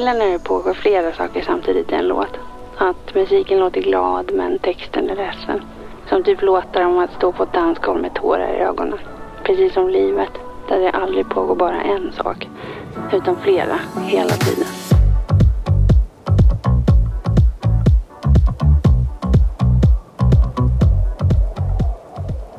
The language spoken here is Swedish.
gillar när det pågår flera saker samtidigt i en låt. Att musiken låter glad men texten är ledsen. Som typ låtar om att stå på ett dansgolv med tårar i ögonen. Precis som livet, där det aldrig pågår bara en sak, utan flera hela tiden.